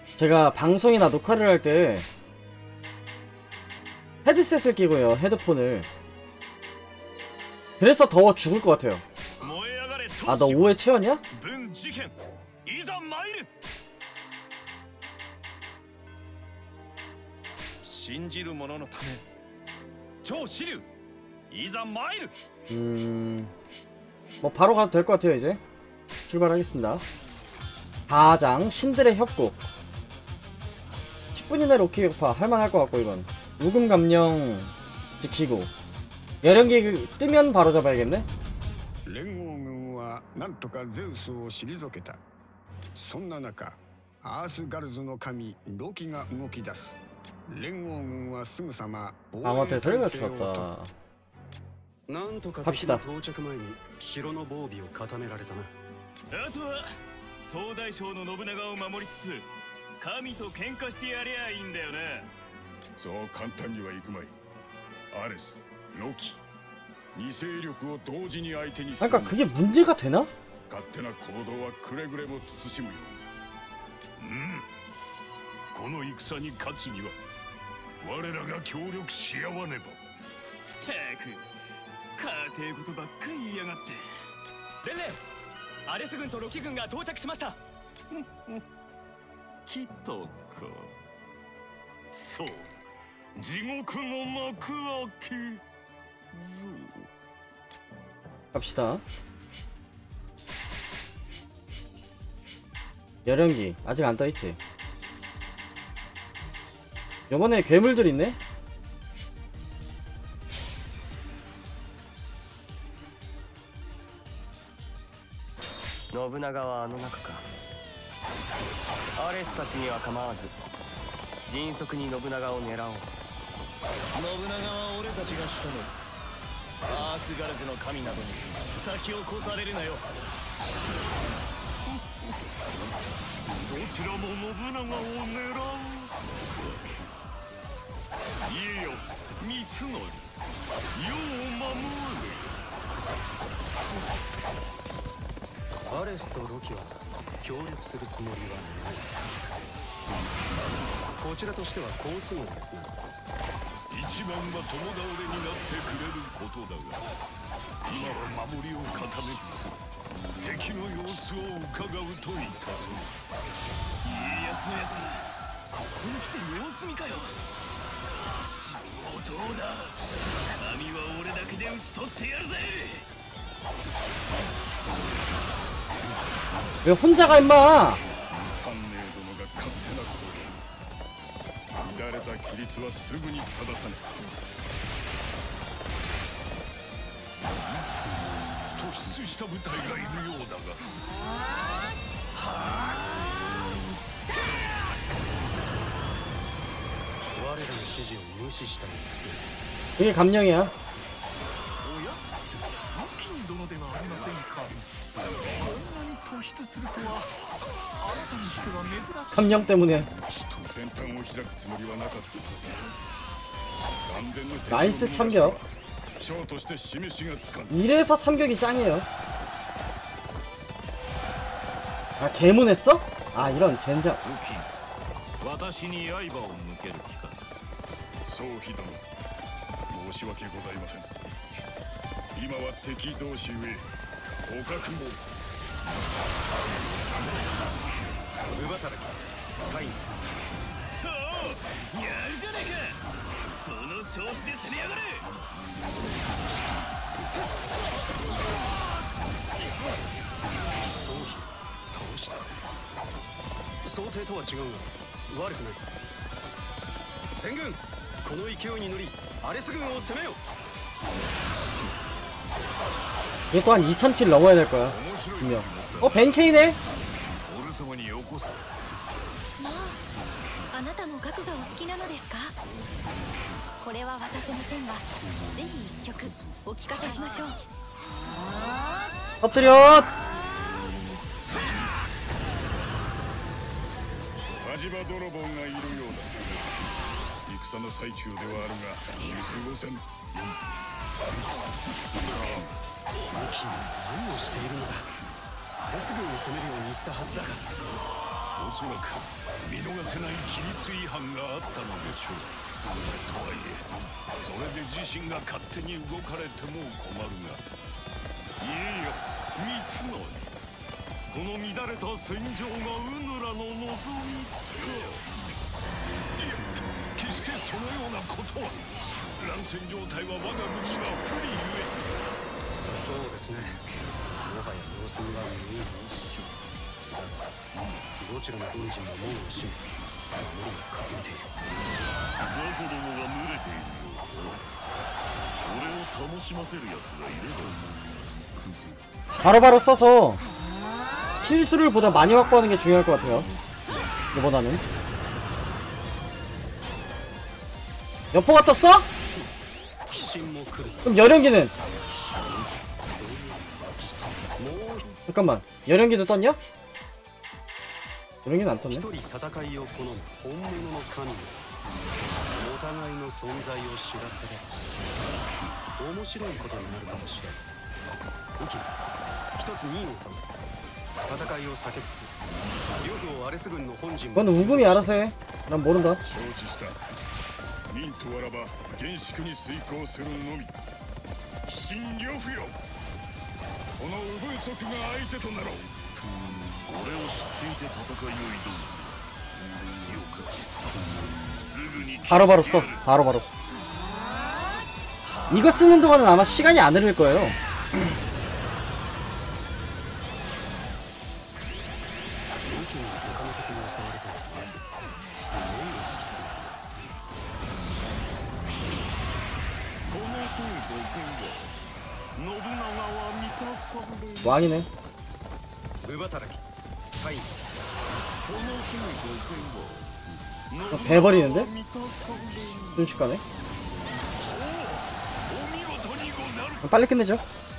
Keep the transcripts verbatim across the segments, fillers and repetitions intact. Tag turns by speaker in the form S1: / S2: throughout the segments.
S1: 제가 방송이나 녹화를 할 때 헤드셋을 끼고요, 헤드폰을. 그래서 더워 죽을 것 같아요. 아, 너 오해 채웠냐? 음... 뭐 바로 가도 될 것 같아요. 이제 출발하겠습니다. 가장 신들의 협곡. 십 분 이내 로키 격파 할만할 것 같고, 이건 우금 감령 지키고 열연기 뜨면 바로 잡아야겠네.
S2: 連合軍はなんとかゼウスを退けた。そんな中、アースガルズの神ロキが動き出す。連合軍はすぐさま防衛態勢をとった。なんとか敵の到着前に城の防備を固められたな。あとは総大将の信長を守りつつ神と喧嘩してやりゃいいんだよね。そう簡単にはいくまい。アレス、ロキ、二勢力を同時に相手にする。
S1: 그러니까 그게 문제가 되나?
S2: 勝手な行動はくれぐれも慎むように。うん。この戦に勝つには我らが協力し合わねば。たく、家庭事ばっかり言いやがって。レンレ、アレス軍とロキ軍が到着しました。来たか。そう、地獄の幕開け。
S1: 갑시다. 열연기 아직 안 떠있지? 요번에 괴물들 있네?
S3: 노부나가はあの中か。アレスたちには構わず迅速に信長を狙おう。信長は俺たちが仕留める。アースガルズの神などに先を越されるなよ。どちらも信長を狙う。家康、三成、世を守れ。アレスとロキは協力するつもりはない。こちらとしては好都合ですな。一番は共倒れになってくれることだが、今は守りを固めつつ敵の様子を伺うといったぞ。家康のやつ、ここに来て様子見かよ。仕事だ。神は俺だけで討ち取ってやるぜ。
S1: 왜 혼자 가 임마.
S2: 乱れた規律はすぐに正さね。突出した部隊がいるようだが。我らの指示を無視したのです。
S1: 이게 감령이야.
S2: おや、金殿ではありませんか。こんなに突出するとは、あなたにしては珍しい。
S1: 감령 때문에.
S2: 先端を開くつもりはなかった。
S1: 나이스 참격. 이래서 참격이 짱이에요. 아, 개문했어? 아, 이런 젠장.
S2: 私に刃を向ける気か。そうひども、申し訳ございません。今は敵同士ゆえ、お覚悟。ウバタラカイン。おお、やるじゃねえか。その調子で攻めやがれ。そう倒した。想定とは違うが悪くない。全軍この勢いに乗りアレス軍を攻めよ。
S1: 얘 또 한 이천 킬 넘어야 될 거야. 분명. 어, 벤케이네?
S4: あなたも楽がお好きなのですか？これは渡せませんが、ぜひ一曲お聞かせしましょう。
S1: 터뜨려!
S2: 火事場泥棒がいるようだ。戦の最中ではあるが見過ごせん。ロキは何をしているのだ。アレス軍を攻めるように言ったはずだが。
S3: おそらく見逃せない規律違反があったのでしょう。とはいえそれで自身が勝手に動かれても困るが、家康光則、この乱れた戦場がうぬらの望みつか。いや、決してそのようなことは。乱戦状態は我が軍には不利ゆえ。
S5: そうですね。もはや様子見は無意味。だがどちらの軍人も門を閉め守りを固めている。
S3: 雑魚どもが群れているようだ。俺を楽しませる奴がいれば。
S1: 바로바로 써서 실수를 보다 많이 확보하는 게 중요할 것 같아요. 이보다는. 여포가 떴어? 그럼 열연기는? 잠깐만, 열연기도 떴냐? 열연기는 안 떴네.
S5: 一人戦いを好む本物の神よ、お互いの存在を知らせれば面白いことになるかもしれん。ウキ、一つ任を頼む。戦いを避けつつ両方アレス軍の本陣
S1: 그건 우금이 알아서 해. 난 모른다.
S3: 承知した。任とあらば厳粛に遂行するのみ。鬼神呂布よ、この右分則が相手となろう。俺を知っていて戦いを挑む。よか。すぐに
S1: 바로바로 써. 바로바로. 이거 쓰는 동안은 아마 시간이 안 흐를 거예요. 왕이네. 어, 배 버리는데? 순식간에. 빨리 끝내죠.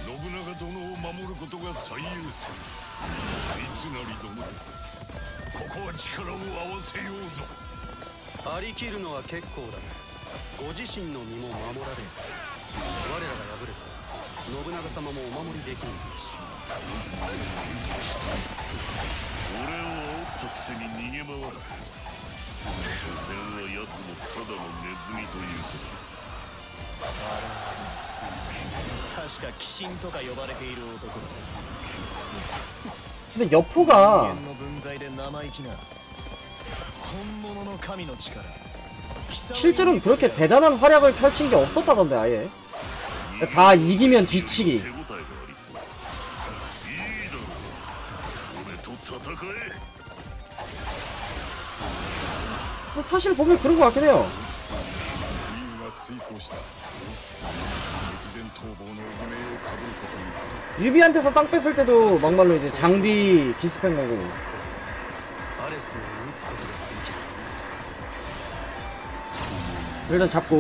S5: 張り切るのは結構だが、ご自身の身も守られる。我らが敗れた信長様もお守りできぬ。
S3: 俺を煽ったくせに逃げ回る。所詮は奴もただのネズミということ。
S6: 確か鬼神とか呼ばれている男だ。
S1: 근데 여포가
S6: 人間の分際で生意気な本物の神の力。
S1: 실제로는 그렇게 대단한 활약을 펼친 게 없었다던데 아예. 다 이기면 뒤치기. 사실 보면 그런 것 같긴 해요. 유비한테서 땅 뺐을 때도 막말로 이제 장비 기습한 거고. 일단 잡고.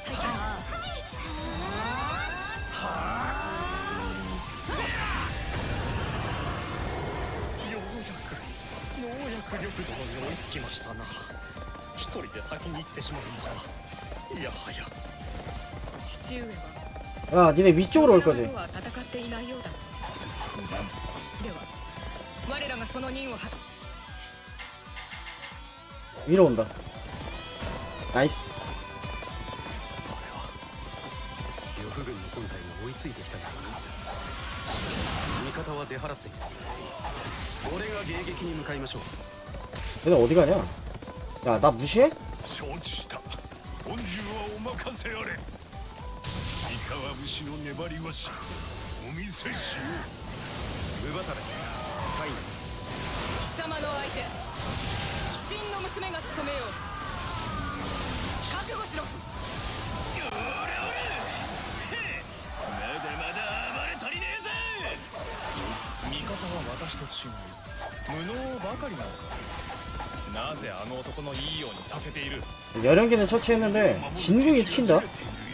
S1: 야, 니네 위쪽으로 올 거지. 위로 온다. 나이스.
S5: 呂布軍の本体が追いついてきたようだ。味方は出払っている。俺が迎撃に向かいましょう。
S1: 얘네 어디 가냐? 야, 나 무시해?
S3: 承知した。本陣はお任せあれ。三河節の粘り腰お見せしよう。
S5: 乳働きはい。
S7: 貴様の相手鬼神の娘が務めよう。覚悟しろ。
S6: まだまだ暴れ足りねえぜ。味方は私と違う無能ばかりなのか。なぜあの男のいいようにさせている。
S1: 열연기는 처치했는데 진궁이 튄다.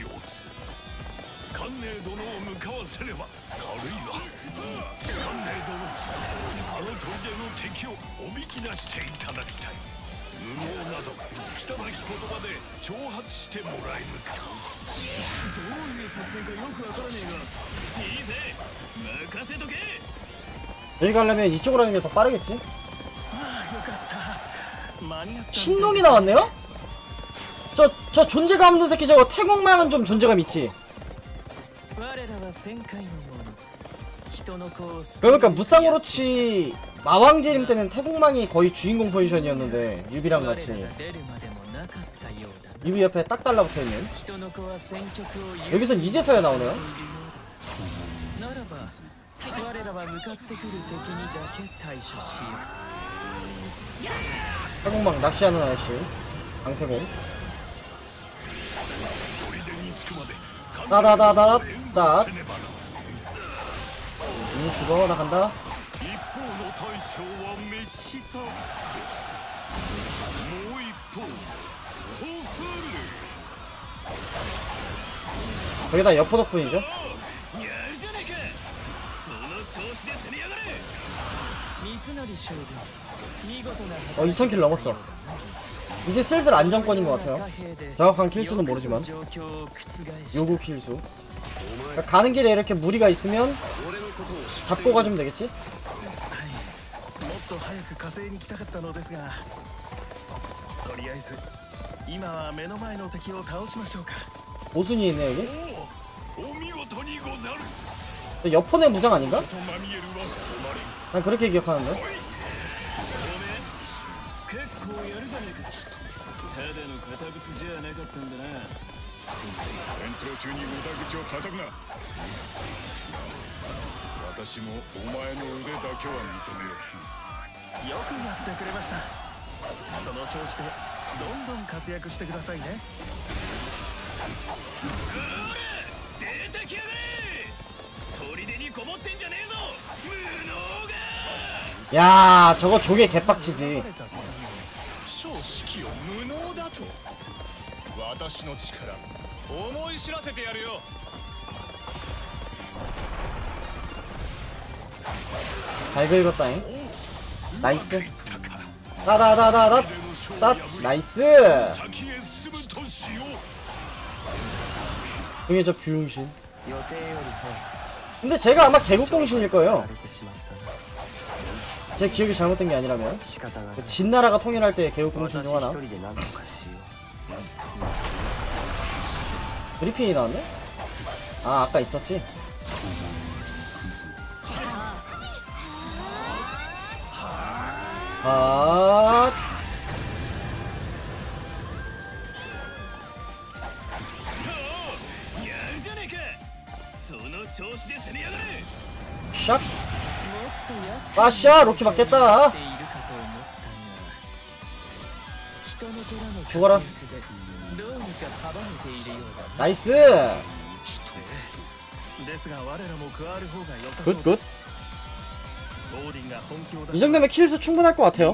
S3: 関寧殿を向かわせれば軽いわ。関寧殿、あの砦の敵をおびき出していただきたい。無謀など汚き言葉で挑発してもらえぬか。どういう作戦かよくわからねえがいいぜ、任せとけ。
S1: 여기 가려면 이쪽으로 하는 게 더 빠르겠지?
S3: ああ、よかった。
S1: 신동이 나왔네요? 저, 저 존재감 없는 새끼 저거 태국만은 좀 존재감 있지. 그러니까 무쌍오로치 마왕제림 때는 태국망이 거의 주인공 포지션이었는데 유비랑 같이 유비 옆에 딱 달라붙어있는. 여기선 이제서야 나오네요. 태국망 낚시하는 아저씨 강태공. 따다다다다 따. 응 죽어. 나 간다. 거기다 여포 덕분이죠. 어 이천 킬 넘었어. 이제 슬슬 안정권인 것 같아요. 정확한 킬수는 모르지만 요구 킬수. 그러니까 가는 길에 이렇게 무리가 있으면 잡고 가주면 되겠지? 오순이 있네 여기? 여포네 무장 아닌가? 난 그렇게 기억하는데.
S3: ただの堅物じゃなかったんだな。戦闘中に無駄口を叩くな。私もお前の腕だけは認めよう。よくやってくれました。その調子でどんどん活躍してくださいね。出てきやがれ。砦にこもってんじゃねえぞ。無能が。
S1: 야 저거 조개 개빡치지.
S6: 式を無能だと私の力思い知らせてやるよ。
S1: 잘 긁었다잉. 나이스. 따다다다다 따 나이스. 형이 저 규용신. 근데 제가 아마 개국공신일 거예요. 제 기억이 잘못된 게 아니라면. 진나라가 통일할 때 개국공신 중 하나. 브리핑이 나왔네? 아 아까 있었지? 아 샥! 빠샤! 로키 맞겠다! 죽어라. 나이스! 굿 굿. 이 정도면 킬수 충분할 것 같아요.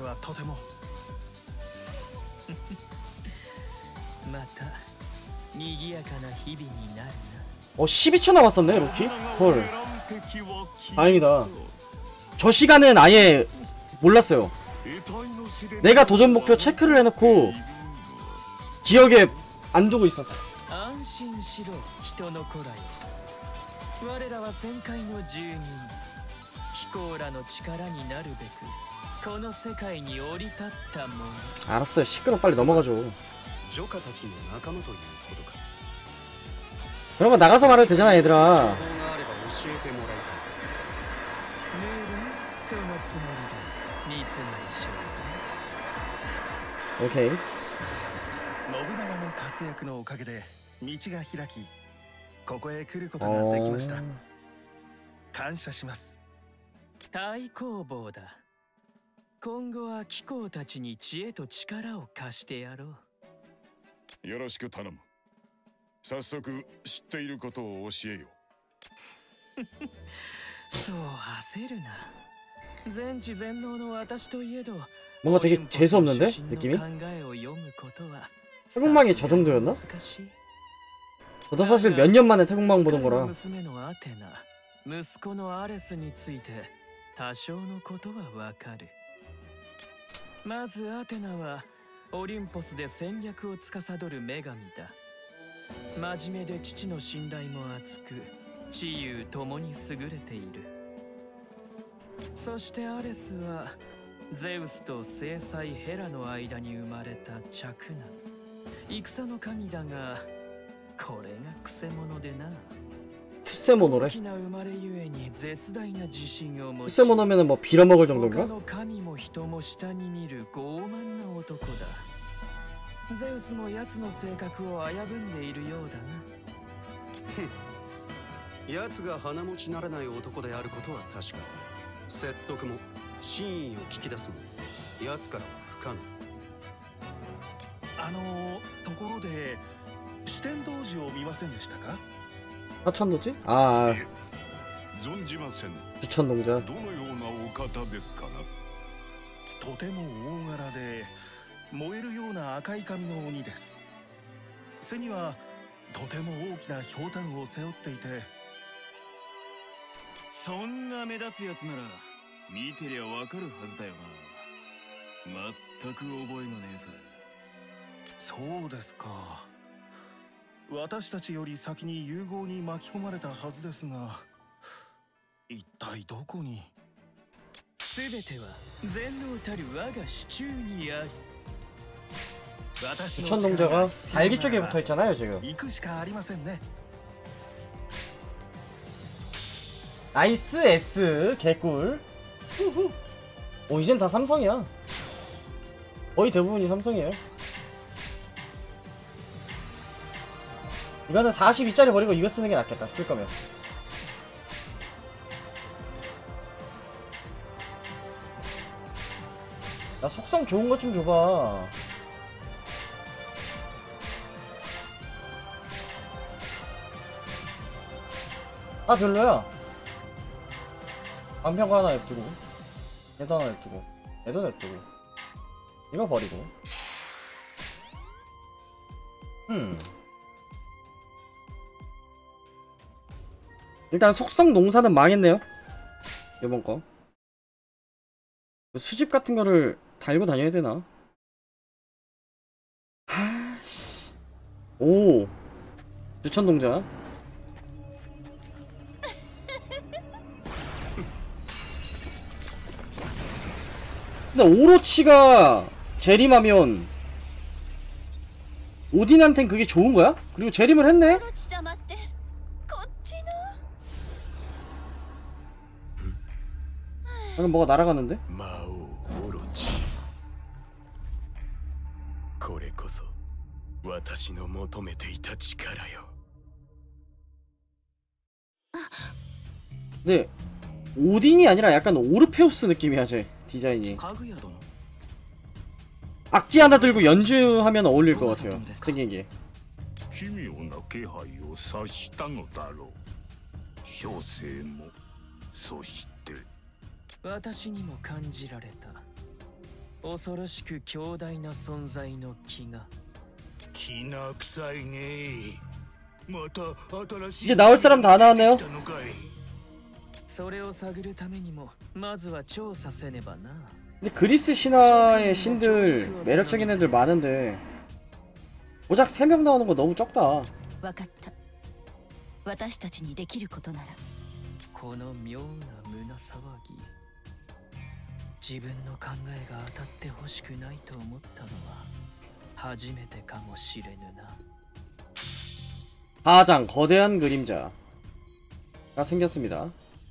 S1: 어 십이 초 남았었네 로키? 헐 다행이다. 저 시간은 아예 몰랐어요. 내가 도전 목표 체크를 해놓고 기억에 안 두고 있었어. 알았어요. 시끄러 빨리 넘어가줘. 그런 거 나가서 말해도 되잖아 얘들아. 오케이.
S3: 信長の活躍のおかげで道が開き、ここへ来ることができました。感謝します。
S8: 大攻防だ。今後は貴公たちに知恵と力を貸してやろう。
S3: よろしく頼む。早速知っていることを教えよ。
S8: そう焦るな。全知全能の私といえど
S1: 뭔가 되게 재수없는데? 느낌이? 태국망이 저 정도였나? 저도 사실 몇 년 만에 태국망 보던 거라.
S8: 息子のアレスについて多少のことはわかる。まずアテナはオリンポスで戦略を司る女神だ。真面目で父の信頼も厚く、知勇ともに優れている。そしてアレスはゼウスと正妻ヘラの間に生まれた嫡男、戦の神だが、これがクセ者でな。
S1: 투세모노래?
S8: 大きな生まれゆえに絶大な自信を持ち、
S1: 투세모노면은 뭐 빌어먹을
S8: 他
S1: 정도인가?
S8: の神も人も下に見る傲慢な男だ。ゼウスも奴の性格を危ぶんでいるようだな。
S5: 奴が鼻持ちならない男であることは確か。説得も真意を聞き出すも奴からは不可能。
S9: あのところで四天童子を見ませんでしたか？
S1: 하천도지? 아
S3: 存じません。
S1: 주천농자.
S3: どのようなお方ですかな。
S9: とても大柄で燃えるような赤い髪の鬼です。背にはとても大きなひょうたんを背負っていて、
S6: そんな目立つやつなら見てりゃわかるはずだよな。全く覚えがねえぜ。
S9: そうですか。私たちより先に融合に巻き込まれたはずですが、一体どこに？
S8: すべては全能たる我が手中にあり。
S1: 주천농자가 발기 쪽에 붙어 있잖아요 지금.
S9: 行くしかありませんね。
S1: 나이스 S 개꿀. 오 이젠 다 삼성이야. 거의 대부분이 삼성이에요. 이거는 사십이짜리 버리고 이거 쓰는 게 낫겠다. 쓸 거면. 나 속성 좋은 것 좀 줘봐. 아 별로야. 안평가 하나 냅두고 얘도 하나 냅두고 얘도 냅두고 이거 버리고. 음 일단 속성 농사는 망했네요. 이번 거 수집 같은 거를 달고 다녀야 되나? 하씨. 오 주천농자. 근데 오로치가 재림하면 오딘한텐 그게 좋은 거야? 그리고 재림을 했네? 방금 뭐가 날아가는데?
S3: 마오 오로치. これこそ私の求めていた力よ。
S1: 근데 오딘이 아니라 약간 오르페우스 느낌이야 쟤 디자인이. 악기 하나 들고 연주하면 어울릴 것 같아요 생긴 게.
S3: 奇妙な気配を察したのだろう。小生もそして。
S8: 私にも感じられた。恐ろしく強大な存在の気が。
S3: きな臭いね。また新しい。
S1: 이제 나올 사람 다 나왔네요.
S8: それを探るためにもまずは調査せねばな。
S1: 근데 그리스 신화의 신들 매력적인 애들 많은데 고작 세 명 나오는 거 너무 적다.
S4: わかった。私たちにできることなら。
S8: この妙な胸騒ぎ。 自分の考えが当たってほしくないと思ったのは初めてかもしれぬな。
S1: 사장 거대한 그림자가 생겼습니다.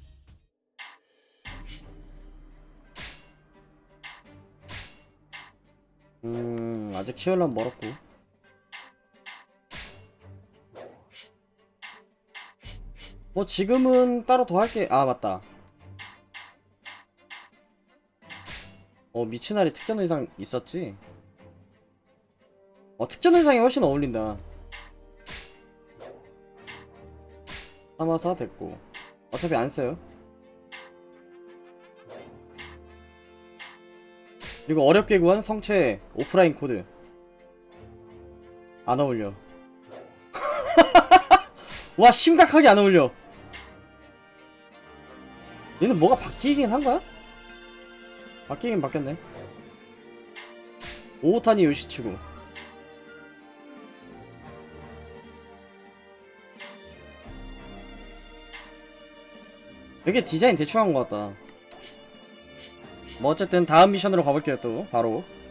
S1: 음 아직 키울란 멀었고. 뭐 지금은 따로 더 할게. 아 맞다. 어 미치나리 특전 의상 있었지? 어 특전 의상이 훨씬 어울린다. 하마사 됐고 어차피 안 써요. 그리고 어렵게 구한 성체 오프라인 코드 안 어울려. 와 심각하게 안 어울려. 얘는 뭐가 바뀌긴 한 거야? 바뀌긴 바뀌었네. 오오타니 요시츠구. 되게 디자인 대충 한 것 같다. 뭐 어쨌든 다음 미션으로 가볼게요. 또 바로